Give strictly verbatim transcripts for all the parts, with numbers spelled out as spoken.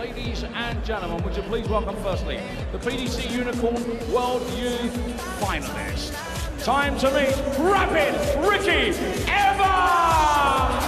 Ladies and gentlemen, would you please welcome firstly the P D C Unicorn World Youth Finalist. Time to meet Rapid Ricky Evans!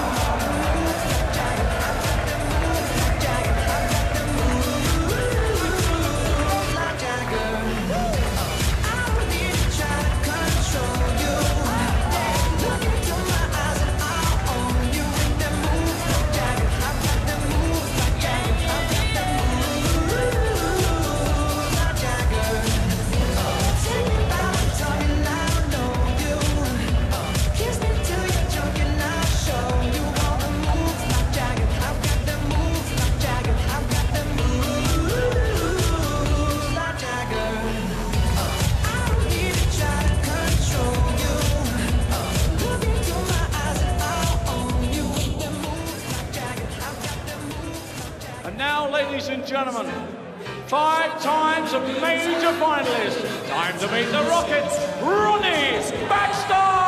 Ladies and gentlemen, five times a major finalist. Time to meet the Rocket, Ronnie Baxter!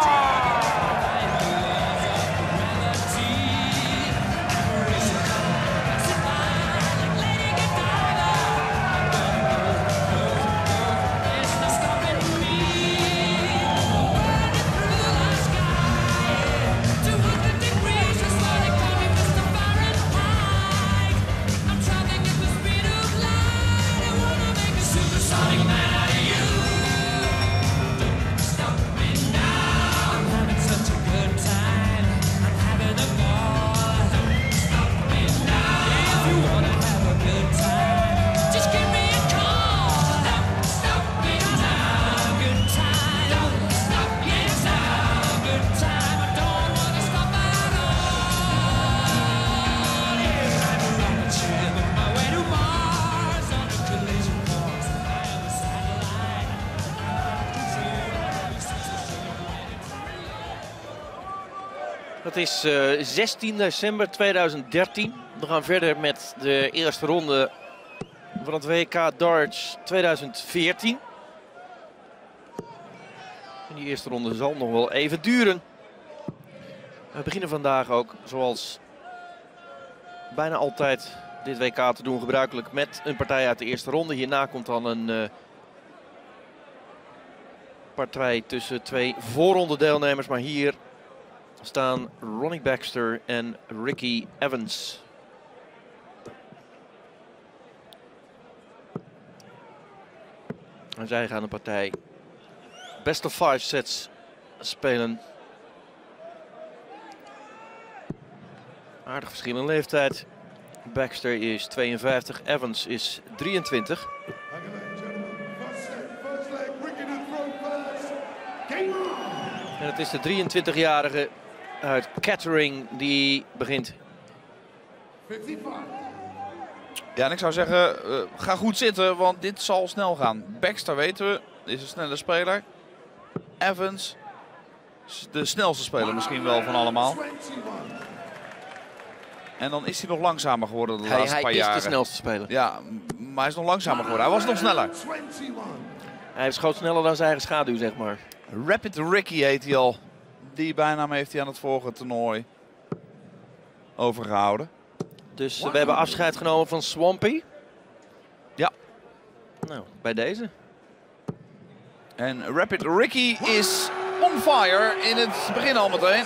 Het is uh, zestien december tweeduizend dertien. We gaan verder met de eerste ronde van het W K Darts tweeduizend veertien. En die eerste ronde zal nog wel even duren. We beginnen vandaag ook, zoals bijna altijd dit W K te doen, gebruikelijk met een partij uit de eerste ronde. Hierna komt dan een uh, partij tussen twee voorronde deelnemers, maar hier staan Ronnie Baxter en Ricky Evans. En zij gaan een partij best of five sets spelen. Aardig verschil in leeftijd. Baxter is tweeënvijftig, Evans is drieëntwintig. En het is de drieëntwintigjarige uit Kettering die begint. Ja, en ik zou zeggen, uh, ga goed zitten, want dit zal snel gaan. Baxter weten we, is een snelle speler. Evans, de snelste speler misschien wel van allemaal. En dan is hij nog langzamer geworden de hij, laatste hij paar jaren. Hij is de snelste speler. Ja, maar hij is nog langzamer geworden. Hij was nog sneller. Hij schoot sneller dan zijn eigen schaduw, zeg maar. Rapid Ricky heet hij al. Die bijnaam heeft hij aan het vorige toernooi overgehouden. Dus uh, we hebben afscheid genomen van Swampy. Ja. Nou, bij deze. En Rapid Ricky is on fire in het begin al meteen.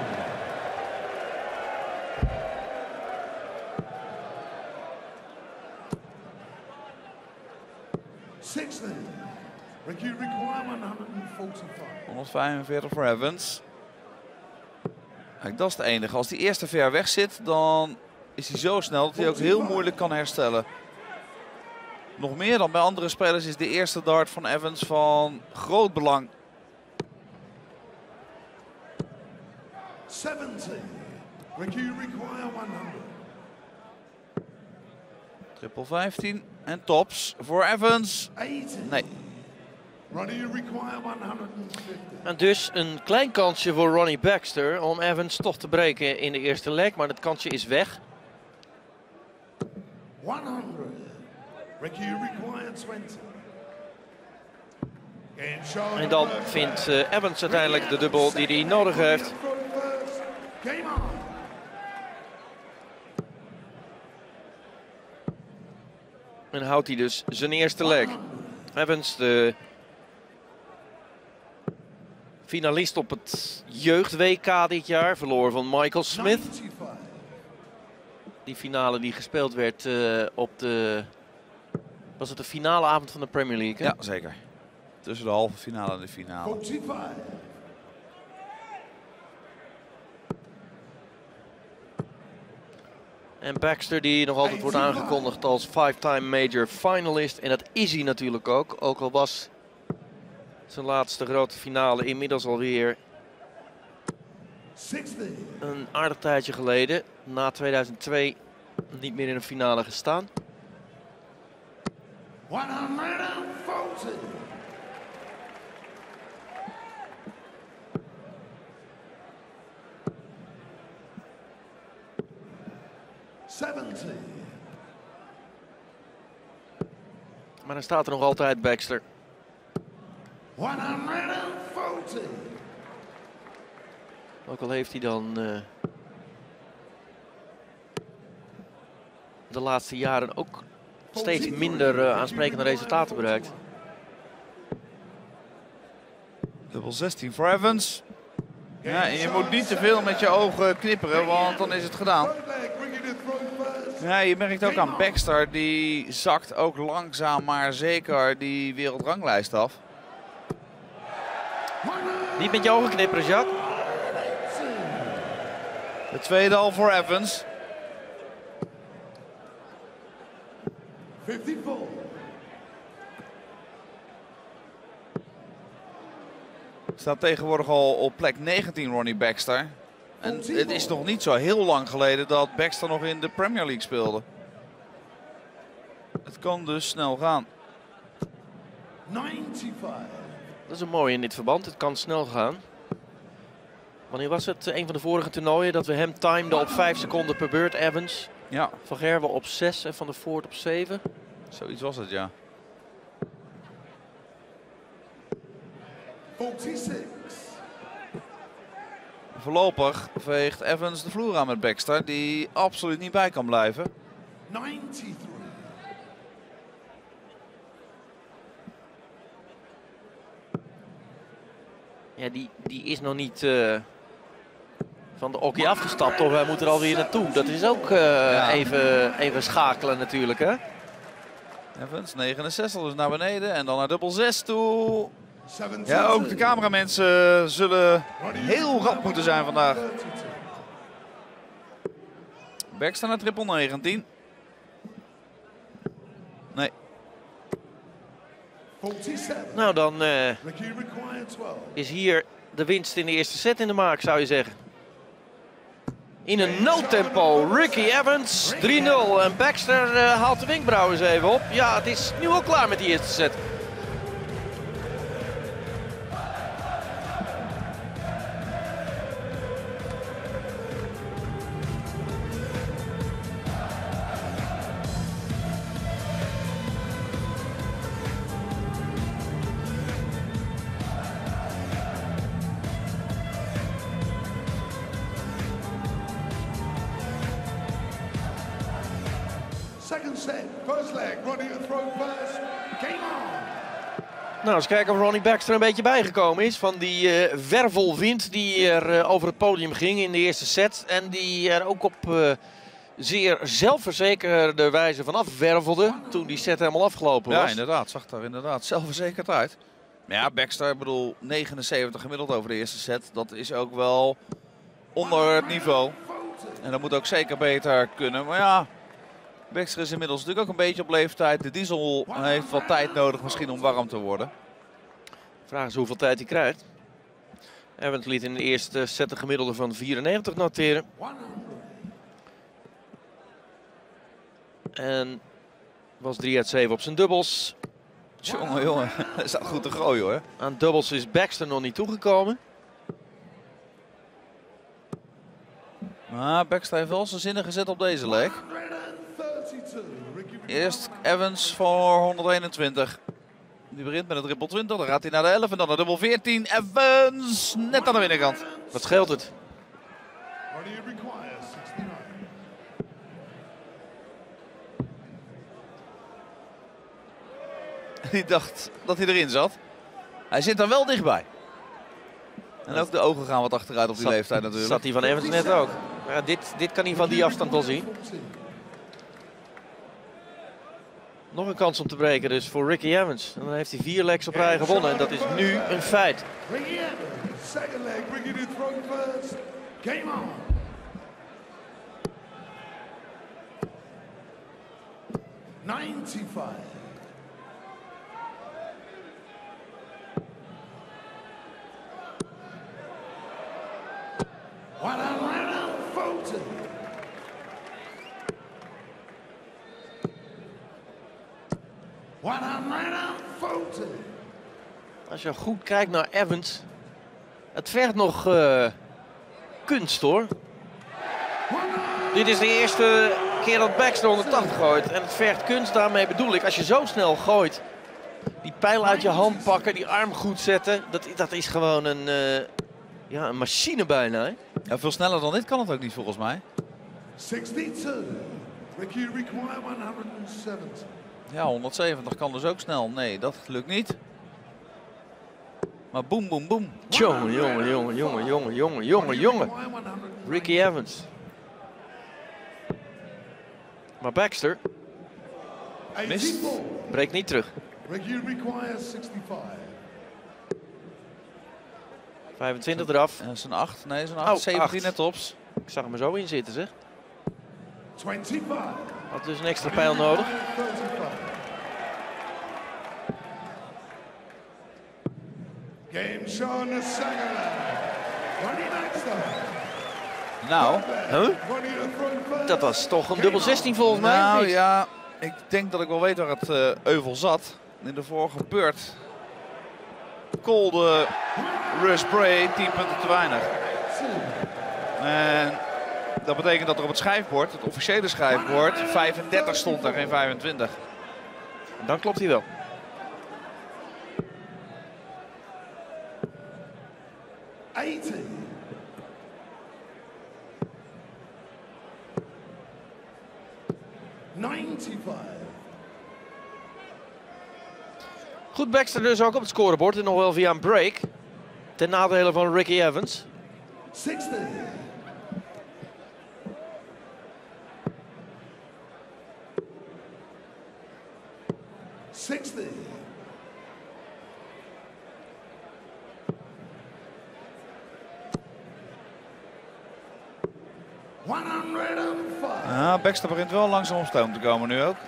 Ricky require honderdvijfenveertig. honderdvijfenveertig voor Evans. Kijk, dat is de enige. Als die eerste ver weg zit, dan is hij zo snel dat hij ook heel moeilijk kan herstellen. Nog meer dan bij andere spelers is de eerste dart van Evans van groot belang. zeventig. Ricky require honderd. Triple vijftien en tops voor Evans. Nee. Ronnie require honderdvijftig. En dus een klein kansje voor Ronnie Baxter om Evans toch te breken in de eerste leg, maar dat kansje is weg. honderd. Ricky require twintig. En dan vindt uh, Evans uiteindelijk de dubbel die hij nodig heeft. Game on. En houdt hij dus zijn eerste leg. Evans, de finalist op het jeugd-W K dit jaar, verloor van Michael Smith. ninety-five. Die finale die gespeeld werd uh, op de... Was het de finale avond van de Premier League? Hè? Ja, zeker. Tussen de halve finale en de finale. forty-five. En Baxter, die nog altijd wordt aangekondigd als five-time major finalist. En dat is hij natuurlijk ook. Ook al was zijn laatste grote finale inmiddels alweer sixty. een aardig tijdje geleden. Na tweeduizend twee niet meer in een finale gestaan. one forty. seventy. Maar dan staat er nog altijd Baxter. one forty. Ook al heeft hij dan uh, de laatste jaren ook steeds minder uh, aansprekende resultaten bereikt. Dubbel zestien voor Evans. Ja, en je moet niet te veel met je ogen knipperen, want dan is het gedaan. Ja, je merkt ook aan Baxter, die zakt ook langzaam maar zeker die wereldranglijst af. Niet met je ogen knipperen, Jacques. De tweede al voor Evans. fifty-four. Staat tegenwoordig al op plek negentien, Ronnie Baxter. En het is nog niet zo heel lang geleden dat Baxter nog in de Premier League speelde. Het kan dus snel gaan. ninety-five. Dat is een mooie in dit verband. Het kan snel gaan. Wanneer was het? Een van de vorige toernooien dat we hem timeden op vijf seconden per beurt, Evans. Ja, Van Gerwen op zes en Van der Voort op zeven. zoiets was het, ja. forty-six. Voorlopig veegt Evans de vloer aan met Baxter, die absoluut niet bij kan blijven. ninety-three. Ja, die, die is nog niet uh, van de okkie afgestapt of hij moet er alweer naartoe. Dat is ook uh, Ja. even, even schakelen natuurlijk, hè. Evans negenenzestig, dus naar beneden en dan naar dubbel zes toe. seventy. Ja, ook de cameramensen zullen heel rap moeten zijn vandaag. Baxter naar triple negentien. Nee, forty-seven. Nou, dan uh, Ricky required twelve. is hier de winst in de eerste set in de maak, zou je zeggen. In een no-tempo, Ricky Evans, drie nul. En Baxter uh, haalt de wenkbrauwen eens even op. Ja, het is nu al klaar met die eerste set. Second set. First leg. Ronnie to throw first. Game on. Nou, eens kijken of Ronnie Baxter een beetje bijgekomen is van die uh, wervelwind die er uh, over het podium ging in de eerste set. En die er ook op uh, zeer zelfverzekerde wijze vanaf wervelde toen die set helemaal afgelopen was. ja inderdaad, zag er inderdaad zelfverzekerd uit. Maar ja, Baxter, ik bedoel negenenzeventig gemiddeld over de eerste set. Dat is ook wel onder het niveau. En dat moet ook zeker beter kunnen. Maar ja, Baxter is inmiddels natuurlijk ook een beetje op leeftijd. De diesel heeft wat tijd nodig misschien om warm te worden. Vraag is hoeveel tijd hij krijgt. Evans liet in de eerste set een gemiddelde van vierennegentig noteren. En was drie uit zeven op zijn dubbels. Jongen, jongen, dat staat goed te gooien hoor. Aan dubbels is Baxter nog niet toegekomen. Maar Baxter heeft wel zijn zinnen gezet op deze leg. Eerst Evans voor honderdeenentwintig. Die begint met een triple twintig, dan gaat hij naar de elf en dan naar dubbel veertien. Evans net aan de binnenkant. Wat scheelt het? Ronnie requires sixty-nine. Die dacht dat hij erin zat. Hij zit er wel dichtbij. En ook de ogen gaan wat achteruit op die Zat- leeftijd natuurlijk. Zat hij van Evans net ook. Ja, dit, dit kan hij van die afstand wel zien. Nog een kans om te breken dus voor Ricky Evans. En dan heeft hij vier legs op rij gewonnen. En dat is nu een feit. Ricky Evans, second leg, bringing it from first. Game on. ninety-five. What a lineup photo. What a lineup photo. Als je goed kijkt naar Evans. Het vergt nog uh, kunst hoor. Dit is de eerste keer dat Baxter honderdtachtig gooit. En het vergt kunst, daarmee bedoel ik. Als je zo snel gooit. Die pijl uit je hand pakken, die arm goed zetten. Dat, dat is gewoon een, uh, ja, een machine bijna. Hè? Ja, veel sneller dan dit kan het ook niet volgens mij. sixty-two. Ricky require honderdzeventig. Ja, honderdzeventig kan dus ook snel. Nee, dat lukt niet. Maar boem, boem, boem. Jongen, jongen, jongen, jongen, jongen, jongen, jongen, jongen. Ricky Evans. Maar Baxter Mist. breekt niet terug. Ricky require sixty-five. vijfentwintig eraf. En zijn acht, nee, zijn Oh, acht. zeventien acht. net tops. Ik zag hem er zo in zitten zeg. twenty-five. Had dus een extra pijl nodig. Game show the second leg. Ronnie Baxter. Nou, Huh? Ronnie the front first. Dat was toch een dubbel zestien volgens mij. of nou niet? ja, ik denk dat ik wel weet waar het uh, euvel zat. In de vorige beurt. Kolde Russ Bray, tien punten te weinig. En dat betekent dat er op het schijfbord, het officiële schijfbord, vijfendertig stond en geen vijfentwintig. Dan klopt hij wel. eighty. ninety-five. Goed Baxter dus ook op het scorebord en nog wel via een break. Ten nadele van Ricky Evans. sixty. sixty. honderdvijf. Ja, Baxter begint wel langzaam op stoom te komen nu ook.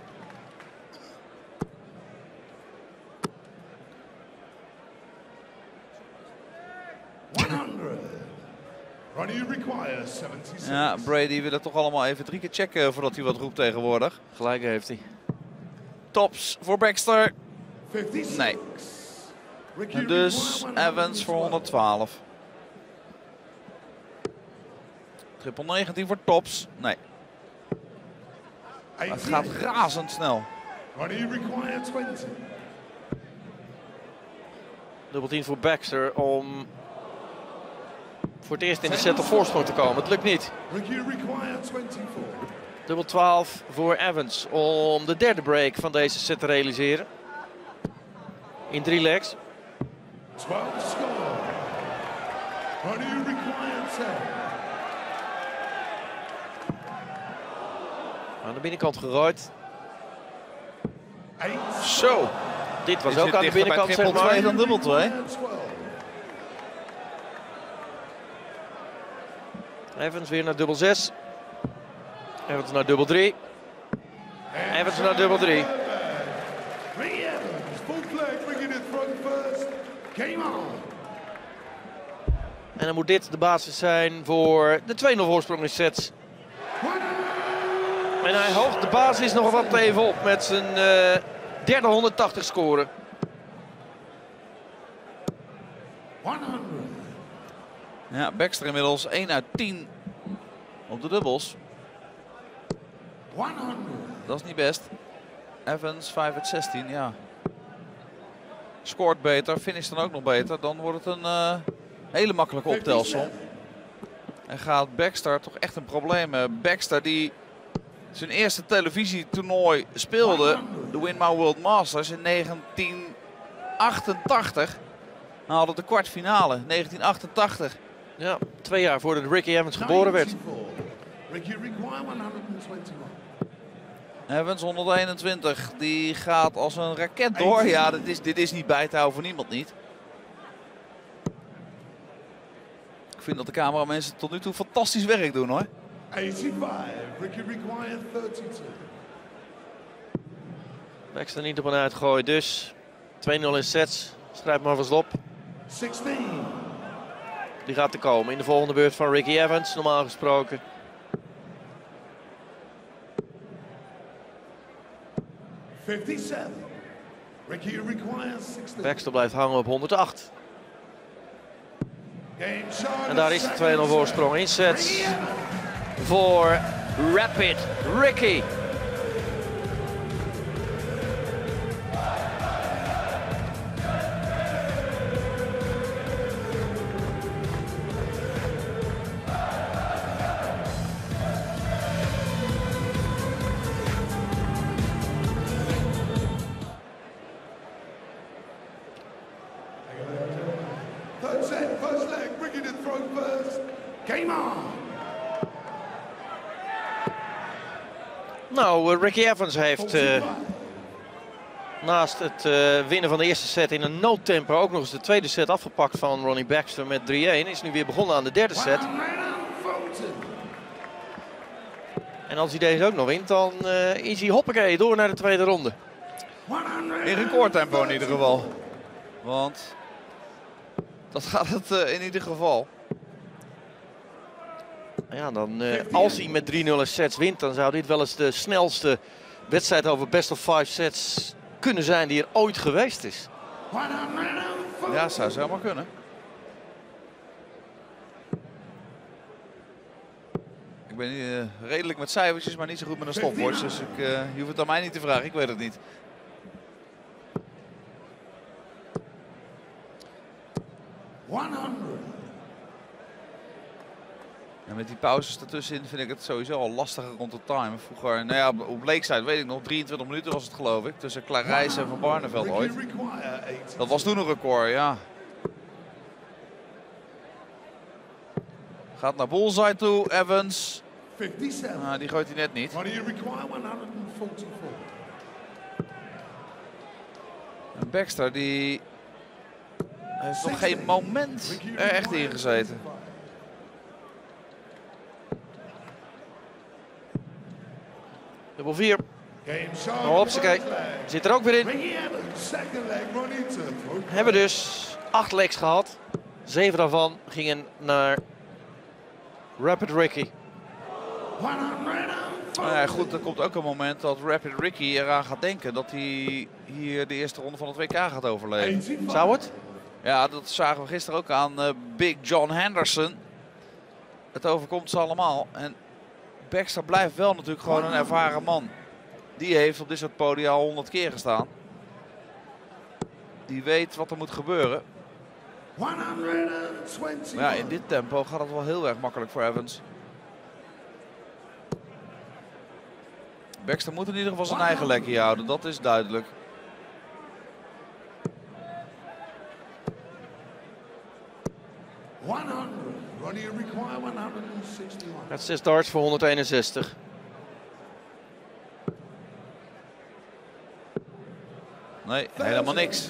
honderd. Ronnie requires seventy-six. Ja, Brady wil het toch allemaal even drie keer checken voordat hij wat roept tegenwoordig. Gelijk heeft hij. Tops voor Baxter. fifty-six. Nee. Ricky En dus require Evans voor honderdtwaalf. Triple negentien voor Tops. Nee, het gaat razendsnel. Ronnie require twintig. Dubbel tien voor Baxter om voor het eerst in de set op voorsprong te komen. Het lukt niet. Ricky require twenty-four. Dubbel twaalf voor Evans om de derde break van deze set te realiseren. In drie legs. twelve score. Ronnie require ten. Aan de binnenkant gegooid. eight. Zo. Dit was Is ook dit aan de dichter bij binnenkant zeg triple twee maar. dan dubbel twee? twelve. Evans weer naar dubbel zes. Evans naar dubbel drie. Evans naar dubbel drie. Ricky Evans, full flag, bringing it front first. Game on. En dan moet dit de basis zijn voor de twee nul voorsprong in sets. En hij hoogt de basis nog wat even op met zijn uh, derde honderdtachtig scoren. honderd. Ja, Baxter inmiddels één uit tien op de dubbels. honderd. Dat is niet best. Evans vijf uit zestien, ja. Scoort beter, finish dan ook nog beter. Dan wordt het een uh, hele makkelijke optelsom. En gaat Baxter toch echt een probleem hebben. Baxter die zijn eerste televisietoernooi speelde, de Winmau World Masters in negentien achtentachtig. Hij haalde de kwartfinale, negentien achtentachtig. Ja, twee jaar voordat Ricky Evans geboren werd. Ricky require honderdeenentwintig. Evans honderdeenentwintig, die gaat als een raket door. Ja, dit is, dit is niet bij te houden voor niemand niet. Ik vind dat de cameramensen tot nu toe fantastisch werk doen hoor. eighty-five. Ricky require thirty-two. Baxter niet op en uitgooien, dus twee nul in sets. Schrijf maar vast op. sixteen. Die gaat te komen in de volgende beurt van Ricky Evans, normaal gesproken. fifty-seven. Ricky requires sixteen. Baxter blijft hangen op honderdacht. Game shot. En daar is de twee nul voorsprong in sets voor Rapid Ricky. Third set, first leg. Ricky to throw first. Game on. Nou, Ricky Evans heeft uh, naast het uh, winnen van de eerste set in een noodtempo ook nog eens de tweede set afgepakt van Ronnie Baxter met drie één. Is nu weer begonnen aan de derde set. En als hij deze ook nog wint, dan uh, is hij hoppakee door naar de tweede ronde. In recordtempo in ieder geval. Want dat gaat het uh, in ieder geval. Ja, dan, uh, als hij met drie nul in sets wint, dan zou dit wel eens de snelste wedstrijd over best of five sets kunnen zijn die er ooit geweest is. Ja, zou zomaar kunnen. Ik ben uh, redelijk met cijfertjes, maar niet zo goed met een stopwatch. Dus ik, uh, je hoeft het aan mij niet te vragen, ik weet het niet. honderd. En met die pauzes ertussenin vind ik het sowieso al lastiger rond de time. Vroeger, nou ja, op Lakeside weet ik nog, drieëntwintig minuten was het geloof ik. Tussen Clarijs en Van Barneveld ooit. Dat was toen een record, ja. Gaat naar bullseye toe, Evans. fifty-seven. Nou, die gooit hij net niet. What do you require? one forty-four. En Baxter die heeft nog geen moment er echt in gezeten. Dubbel vier. Game shot. Nou, hopsakee. Zit er ook weer in. Ricky Evans, second leg, Ronnie to throw. Hebben dus acht legs gehad. Zeven daarvan gingen naar Rapid Ricky. Nou ja, goed, er komt ook een moment dat Rapid Ricky eraan gaat denken dat hij hier de eerste ronde van het W K gaat overleven. Zou het? Ja, dat zagen we gisteren ook aan uh, Big John Henderson. Het overkomt ze allemaal. En Baxter blijft wel natuurlijk gewoon een ervaren man. Die heeft op dit soort podia al honderd keer gestaan. Die weet wat er moet gebeuren. honderdtwintig. Maar ja, in dit tempo gaat het wel heel erg makkelijk voor Evans. Baxter moet in ieder geval zijn eigen lekkie houden, dat is duidelijk. honderd. Ronnie require honderdzesentachtig. Met zes darts voor honderdeenenzestig. Nee, helemaal niks.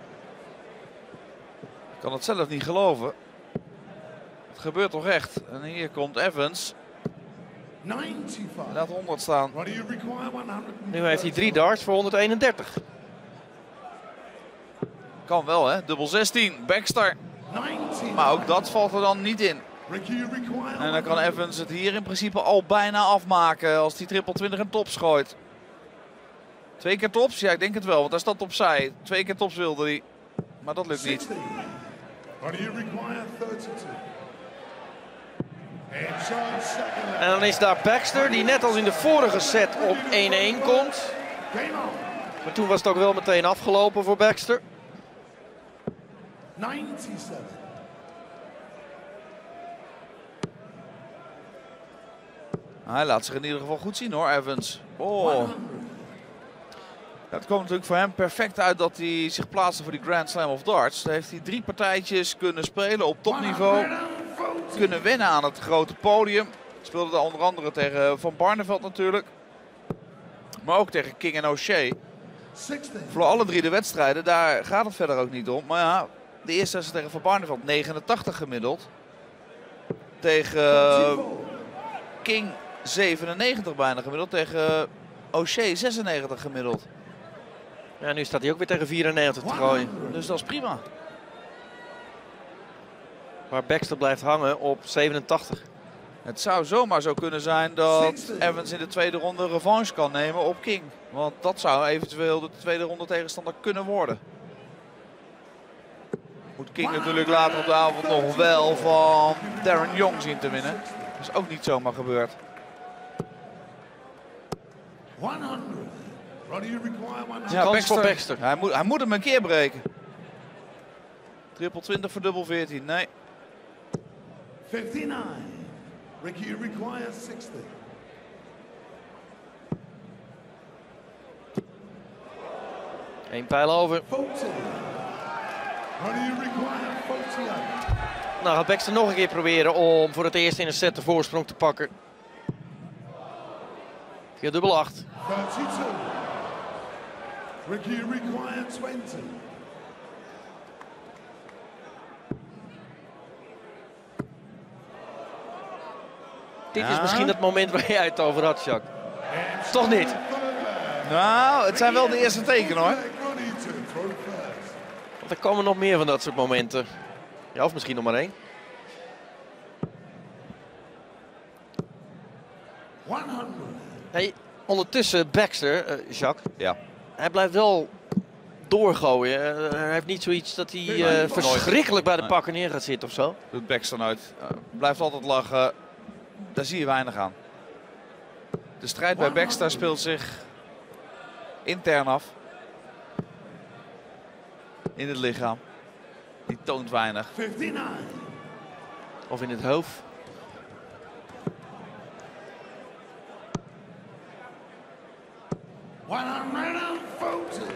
Ik kan het zelf niet geloven. Het gebeurt toch echt. En hier komt Evans. negenennegentig. Laat honderd staan. Ronnie require honderd. Nu heeft hij drie darts voor honderdeenendertig. Kan wel hè, dubbel zestien. Baxter. negentig. Maar ook dat valt er dan niet in. Ricky require. En dan kan Evans het hier in principe al bijna afmaken als die triple twintig en tops gooit. Twee keer tops? Ja, ik denk het wel, want hij staat opzij. Twee keer tops wilde hij. Maar dat lukt niet. zestig. Ronnie require thirty-two. And Sean second leg. En dan is daar Baxter, die net als in de vorige set op één één komt. Game on. Maar toen was het ook wel meteen afgelopen voor Baxter. negenennegentig. Hij laat zich in ieder geval goed zien hoor, Evans. Oh. Het kwam natuurlijk voor hem perfect uit dat hij zich plaatste voor die Grand Slam of Darts. Daar heeft hij drie partijtjes kunnen spelen op topniveau. Kunnen winnen aan het grote podium. Speelde daar onder andere tegen Van Barneveld natuurlijk. Maar ook tegen King en O'Shea. Voor alle drie de wedstrijden, daar gaat het verder ook niet om. Maar ja, de eerste is tegen Van Barneveld negenentachtig gemiddeld. Tegen uh, King zevenennegentig bijna gemiddeld. Tegen O'Shea zesennegentig gemiddeld. Ja, nu staat hij ook weer tegen vierennegentig te gooien. Dus dat is prima. Waar Baxter blijft hangen op zevenentachtig. Het zou zomaar zo kunnen zijn dat Evans in de tweede ronde revanche kan nemen op King. Want dat zou eventueel de tweede ronde tegenstander kunnen worden. Moet King natuurlijk later op de avond nog wel van Darren Young zien te winnen. Dat is ook niet zomaar gebeurd. Ja, kans voor Baxter. Hij moet, hij moet hem een keer breken. Triple twintig voor dubbel veertien, nee. fifty-nine. Ricky, you require sixty. Eén pijl over. forty. What do you require? forty-eight. Nou gaat Baxter nog een keer proberen om voor het eerst in een set de voorsprong te pakken. Via dubbel acht. thirty-two. Ricky, you require twenty. Dit Ja. is misschien het moment waar jij het over had, Jacques. Toch niet? Nou, het zijn wel de eerste tekenen hoor. Want er komen nog meer van dat soort momenten. Ja, of misschien nog maar één. honderd. Hey, ondertussen Baxter, uh, Jacques, Ja. hij blijft wel doorgooien. Uh, hij heeft niet zoiets dat hij uh, verschrikkelijk bij de Nee. pakken neer gaat zitten of zo. Doet Baxter nooit. Uh, blijft altijd lachen. Daar zie je weinig aan. De strijd bij Baxter speelt zich intern af. In het lichaam. Die toont weinig. fifty-nine. Of in het hoofd. one forty.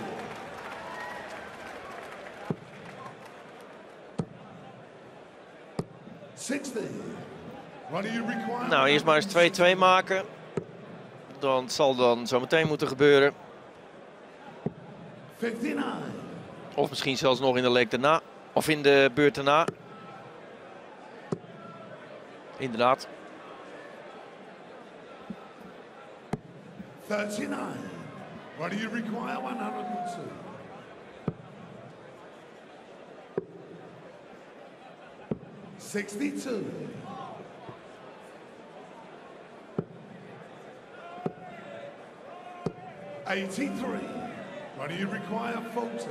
sixty. What do you require? Nou, eerst maar eens twee twee maken. Dan zal dan zo meteen moeten gebeuren. fifty-nine. Of misschien zelfs nog in de leek daarna. Of in de beurt daarna. Inderdaad. thirty-nine. What do you require? one hundred two. sixty-two. eighty-three. What do you require? forty.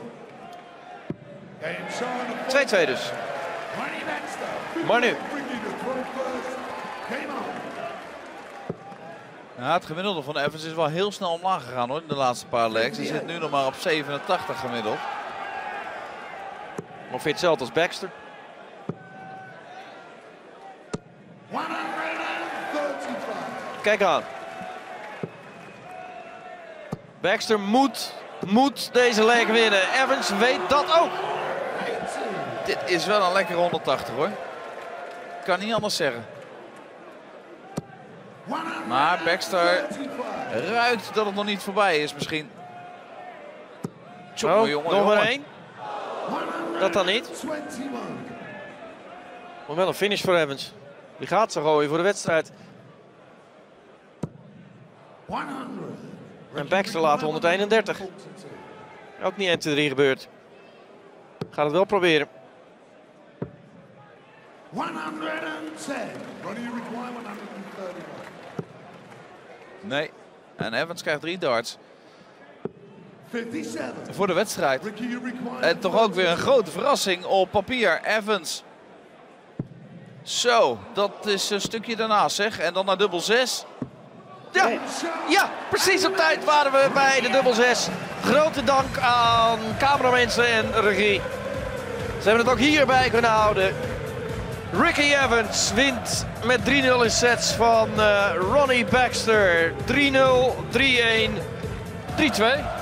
twee twee dus. Money Baxter. Maar nu. Bringing the front first. Game on. Ja, het gemiddelde van Evans is wel heel snel omlaag gegaan hoor, in de laatste paar legs. Hij zit nu nog maar op zevenentachtig gemiddeld. Ongeveer hetzelfde als Baxter. honderdvijfendertig. Kijk aan. Baxter moet, moet deze leg winnen. Evans weet dat ook. Dit is wel een lekkere honderdtachtig hoor. Kan niet anders zeggen. Maar Baxter ruikt dat het nog niet voorbij is misschien. Tjonge, Oh, jongen, nog maar jongen. één. Dat dan niet. eenentwintig. Maar wel een finish voor Evans. Die gaat ze gooien voor de wedstrijd. honderd. En Baxter laat honderdeenendertig. Ook niet één, twee, drie gebeurd. Gaat het wel proberen. honderdtien. What do you require? honderddertig. Nee. En Evans krijgt drie darts vijfenzeventig. voor de wedstrijd. Ricky, you require En toch ook weer een grote verrassing op papier. Evans. Zo, dat is een stukje daarnaast zeg. En dan naar dubbel zes. Ja, ja, precies op tijd waren we bij de dubbel zes. Grote dank aan cameramensen en regie. Ze hebben het ook hierbij kunnen houden. Ricky Evans wint met drie nul in sets van uh, Ronnie Baxter. drie nul, drie-een, drie-twee.